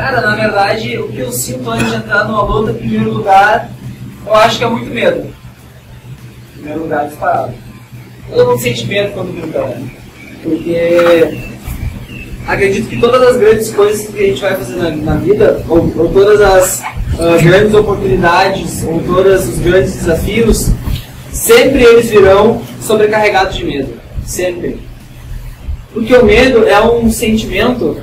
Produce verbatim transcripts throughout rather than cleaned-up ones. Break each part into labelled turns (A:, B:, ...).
A: Cara, na verdade, o que eu sinto antes de entrar numa luta, em primeiro lugar, eu acho que é muito medo. Em primeiro lugar, disparado. Todo mundo sente medo quando luta, né? Porque acredito que todas as grandes coisas que a gente vai fazer na, na vida, ou, ou todas as uh, grandes oportunidades, ou todos os grandes desafios, sempre eles virão sobrecarregados de medo. Sempre. Porque o medo é um sentimento...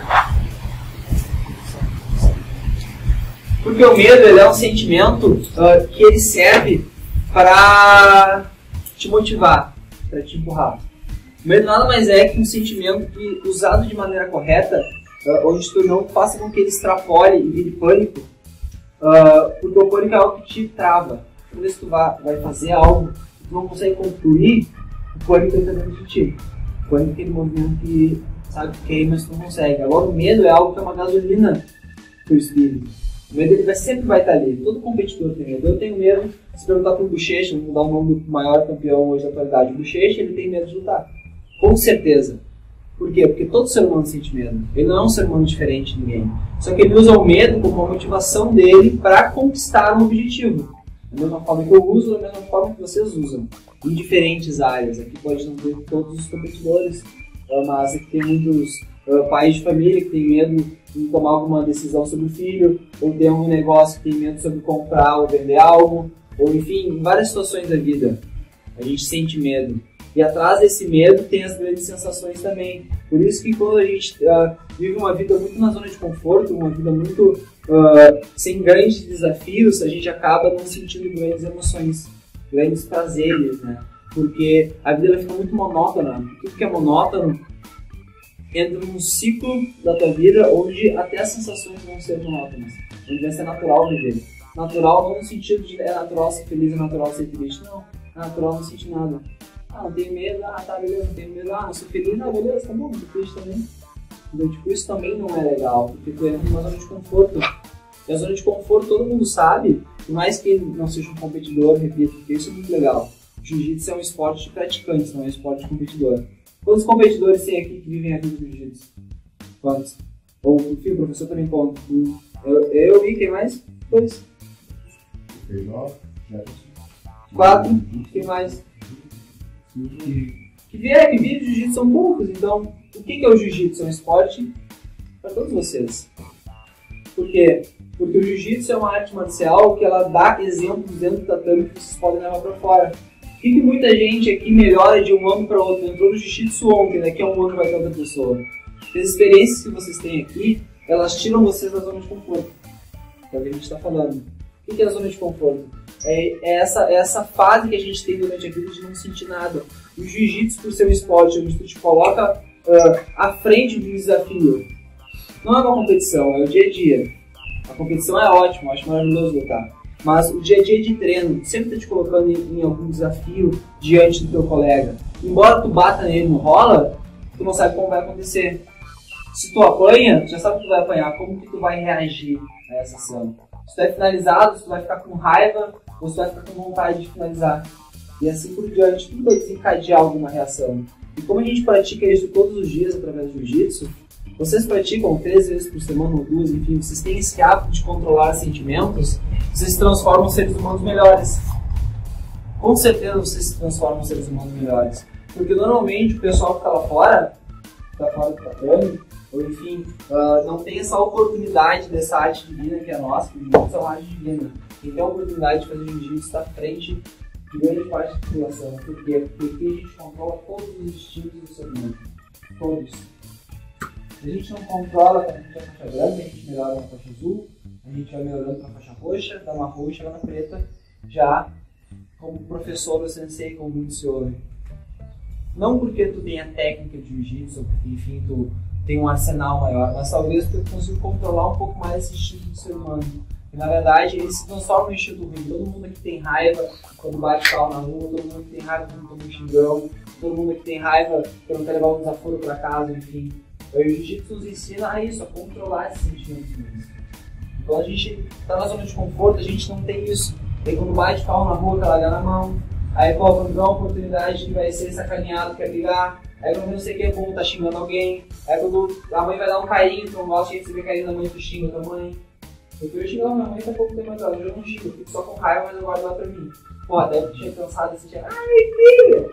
A: Porque o medo ele é um sentimento uh, que ele serve para te motivar, para te empurrar. O medo nada mais é que um sentimento que, usado de maneira correta, uh, onde tu não faça com que ele extrapole e vire pânico, uh, porque o pânico é algo que te trava. Quando tu vai, vai fazer algo que tu não consegue concluir, o pânico está dentro de ti. O pânico é aquele movimento que sabe que queima, mas tu não consegue. Agora o medo é algo que é uma gasolina pro espírito. O medo ele vai, sempre vai estar ali. Todo competidor tem medo. Eu tenho medo, se perguntar pro Bochecha, vou mudar o nome do maior campeão hoje da atualidade, o Bochecha, ele tem medo de lutar. Com certeza. Por quê? Porque todo ser humano sente medo. Ele não é um ser humano diferente de ninguém. Só que ele usa o medo como uma motivação dele para conquistar um objetivo. Da mesma forma que eu uso, da mesma forma que vocês usam. Em diferentes áreas. Aqui pode não ter todos os competidores, mas aqui tem muitos uh, pais de família que têm medo de tomar alguma decisão sobre o filho, ou tem algum negócio que tem medo sobre comprar ou vender algo, ou enfim, em várias situações da vida. A gente sente medo. E atrás desse medo tem as grandes sensações também. Por isso que quando a gente uh, vive uma vida muito na zona de conforto, uma vida muito uh, sem grandes desafios, a gente acaba não sentindo grandes emoções, grandes prazeres, né? Porque a vida ela fica muito monótona. Tudo que é monótono entra num ciclo da tua vida onde até as sensações vão ser monótonas. Onde vai ser natural viver. Natural não no sentido de é natural ser feliz, é natural ser triste. Não, é natural não sentir nada. Ah, não tenho medo, ah, tá, beleza, não tenho medo, ah, não sou feliz, ah, beleza, tá bom, não tô triste também. Então, tipo, isso também não é legal, porque tu entra numa zona de conforto. E a zona de conforto todo mundo sabe, por mais que não seja um competidor, repito, porque isso é muito legal. Jiu-jitsu é um esporte de praticantes, não é um esporte de competidor. Quantos competidores tem aqui que vivem a vida do jiu-jitsu? Quantos? Ou, enfim, o professor também conta. Eu, eu vi, quem mais? Dois. Quatro, quem mais? Que vier, que vive jiu-jitsu são poucos, então o que é o jiu-jitsu? É um esporte para todos vocês. Por quê? Porque o jiu-jitsu é uma arte marcial que ela dá exemplos dentro do tatame que vocês podem levar para fora. Por que, que muita gente aqui melhora de um ano para outro? Entrou no jiu-jitsu ontem, daqui a um ano vai ter outra pessoa. As experiências que vocês têm aqui, elas tiram vocês da zona de conforto. É o que a gente está falando. O que é a zona de conforto? É essa, é essa fase que a gente tem durante a vida de não sentir nada. O jiu-jitsu, por ser um esporte onde tu te coloca uh, à frente do desafio, não é uma competição, é o dia a dia. A competição é ótima, eu acho maravilhoso lutar. Mas o dia a dia de treino sempre está te colocando em, em algum desafio diante do teu colega. Embora tu bata nele no rola, tu não sabe como vai acontecer. Se tu apanha, tu já sabe que tu vai apanhar, como que tu vai reagir a essa ação. Se tu é finalizado, se tu vai ficar com raiva ou se tu vai ficar com vontade de finalizar. E assim por diante, tudo vai desencadear alguma reação. E como a gente pratica isso todos os dias através do jiu-jitsu, vocês praticam três vezes por semana ou duas, enfim, vocês têm esse hábito de controlar sentimentos, vocês se transformam em seres humanos melhores. Com certeza vocês se transformam em seres humanos melhores. Porque normalmente o pessoal que está lá fora, que está fora do tatame, ou enfim, uh, não tem essa oportunidade dessa arte divina que é nossa, que o jiu-jitsu é uma arte divina. Quem tem a oportunidade de fazer jiu-jitsu está à frente de grande parte da população. Por quê? Porque aqui a gente controla todos os instintos do ser humano. Todos. Se a gente não controla, quando a gente é faixa branca, a gente melhora na faixa azul, a gente vai melhorando para faixa roxa, dá uma roxa, vai na preta, já como professor ou sensei, como muito se ouve. Não porque tu tenha técnica de jiu-jitsu, ou porque, enfim, tu tem um arsenal maior, mas talvez porque tu consiga controlar um pouco mais esse instinto do ser humano. E, na verdade, ele se transforma em instinto ruim. Todo mundo aqui tem raiva quando bate pau na rua, todo mundo que tem raiva quando toma um xingão, todo mundo que tem raiva quando quer levar um desaforo para casa, enfim. O jiu-jitsu nos ensina a isso, a controlar esses sentimentos mesmo. Então a gente está na zona de conforto, a gente não tem isso. Aí quando bate pau na rua, quer largar na mão. Aí, pô, quando dá uma oportunidade que vai ser sacaneado, quer brigar. Aí quando não sei o que é bom, tá xingando alguém. Aí quando a mãe vai dar um carinho, tu não gosta de receber carinho da mãe, tu xinga da mãe. Eu fui xingar minha mãe, tá pouco tempo atrás, hoje eu não xingo, eu fico só com raiva, mas eu guardo lá pra mim. Pô, até eu tinha cansado assim, tinha, ai filha!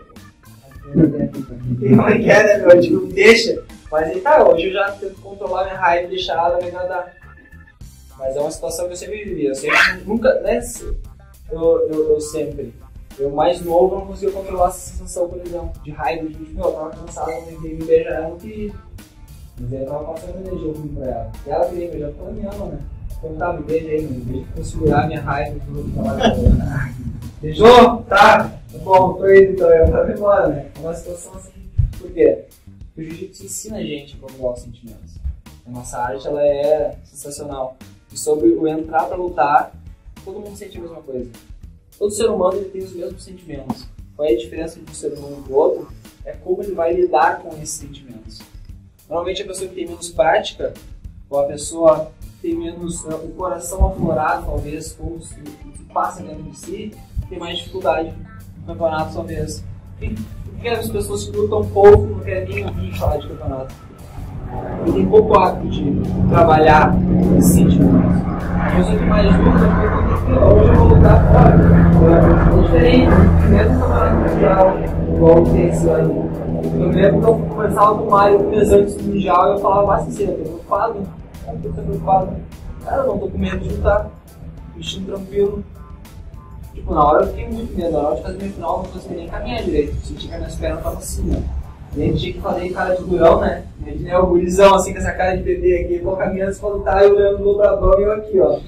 A: Não quer, né, meu? Eu digo, me deixa. Mas aí tá, hoje eu já tento controlar minha raiva e deixar ela me agradar. Mas é uma situação que eu sempre vivi, eu sempre, nunca, né, eu, eu, eu sempre. Eu mais novo não conseguia controlar essa sensação, por exemplo, de raiva, de tipo, meu, eu tava cansado, eu tentei me beijar, ela não queria. Mas aí eu tava passando energia ruim pra ela. E ela queria beijar porque ela me ama, né? Então tá, me beija aí, me beija pra segurar minha raiva e tudo, trabalhar. Beijou? Tá, bom, tô indo então, eu tava embora, né? É uma situação assim, por quê? Porque o jiu-jitsu ensina a gente a controlar os sentimentos. A nossa arte, ela é sensacional. E sobre o entrar pra lutar, todo mundo sente a mesma coisa. Todo ser humano ele tem os mesmos sentimentos. Qual é a diferença de um ser humano do outro? É como ele vai lidar com esses sentimentos. Normalmente a pessoa que tem menos prática, ou a pessoa que tem menos uh, o coração aflorado, talvez, ou o que passa dentro de si, tem mais dificuldade no campeonato, talvez. Porque as pessoas que lutam pouco não querem nem ouvir falar de campeonato. E tem pouco hábito de trabalhar esses sentimentos. A pessoa que mais luta, hoje eu vou lutar fora. É diferente, mesmo no campeonato mundial, igual tem esse ano. Eu lembro que eu conversava com o Mário um mês antes do mundial e eu falava mais sincero, eu tô preocupado, eu tô preocupado. Cara, eu não tô com medo de lutar, vestindo tranquilo. Tipo, na hora eu fiquei muito medo, na hora de fazer minha final eu não conseguia nem caminhar direito, eu senti que as minhas pernas estavam assim, né? E a gente tinha que fazer cara de durão, né? A gente é o gurizão assim com essa cara de bebê aqui, vou caminhando pra lutar e olhando no dobrador e eu aqui, ó.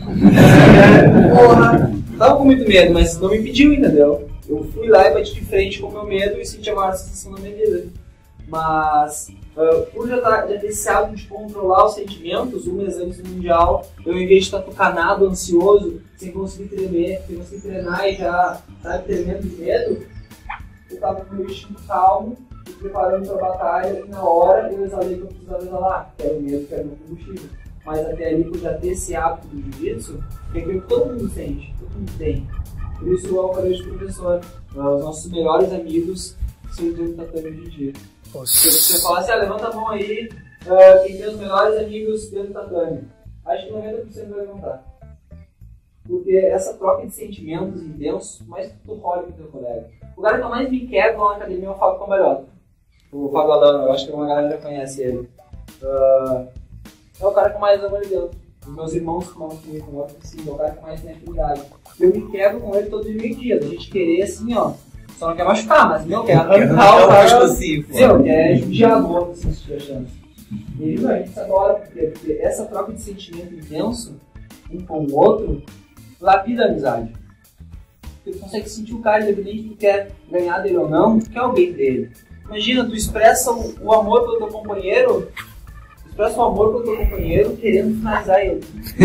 A: Porra! Tava com muito medo, mas não me impediu, entendeu? Eu fui lá e bati de frente com o meu medo e senti a maior sensação da minha vida. Mas, uh, por já, tá, já ter esse hábito de controlar os sentimentos, um mês antes do Mundial, eu em vez de estar tucanado, ansioso, sem conseguir tremer, sem conseguir treinar e já, sabe, tremendo de medo, eu tava com o meu instinto calmo, me preparando para a batalha e na hora eu exalei o que eu precisava exalar, que era o medo, que era o meu combustível. Mas até ali, por já ter esse hábito do jiu-jitsu, que é aquilo que todo mundo sente, todo mundo tem. Por isso eu falei de professor, os nossos melhores amigos são os do tatame hoje em dia. Se você falar assim, ah, levanta a mão aí, uh, quem tem os melhores amigos dentro do tatame. Acho que noventa por cento vai levantar. Porque essa troca de sentimentos intensos, mais que tu role com o teu colega. O cara que eu mais me quebra lá na academia é o Fábio Cambalhota. O Fábio Alano, eu acho que uma galera já conhece ele. Uh, é o cara que mais ama ele dentro. Os meus irmãos que não comigo com outro, sim, é o cara que mais tem afinidade. Eu me quebro com ele todos os meio dias. A gente querer assim, ó. Só não quer machucar, mas meu, quer arrancar o cara. Meu, quer judiar do outro, se estiver achando. E ele, não, a gente se adora, porque, porque essa troca de sentimento intenso, um com o outro, lapida a amizade. Porque tu consegue sentir o cara, independente de tu quer ganhar dele ou não, tu quer o bem dele. Imagina, tu expressa o, o amor pelo teu companheiro, tu expressa o amor pelo teu companheiro querendo finalizar ele.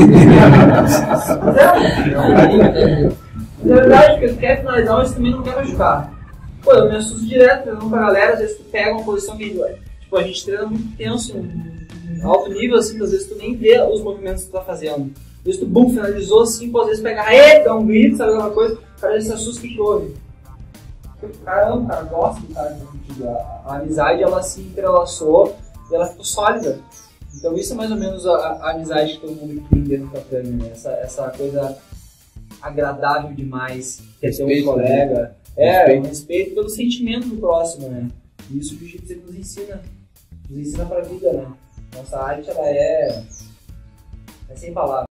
A: Mas é, mas é verdade, porque tu quer finalizar, mas também não quer machucar. Pô, eu me assusto direto treinando com a galera, às vezes tu pega uma posição que tipo, a gente treina muito tenso, em alto nível, assim, às vezes tu nem vê os movimentos que tu tá fazendo. Às vezes tu, bum, finalizou assim, pô, às vezes pega, aê, dá um grito, sabe alguma coisa, o cara já se assusta que houve. O cara ama, o cara gosta do cara que a, a amizade, ela se entrelaçou e ela ficou sólida. Então isso é mais ou menos a, a amizade que todo mundo tem dentro do tatame, né? Essa, essa coisa agradável demais, que é ter um colega. É, respeito. Um respeito pelo sentimento do próximo, né? E isso o jiu-jitsu nos ensina, nos ensina pra vida, né? Nossa arte, ela é, é sem palavras.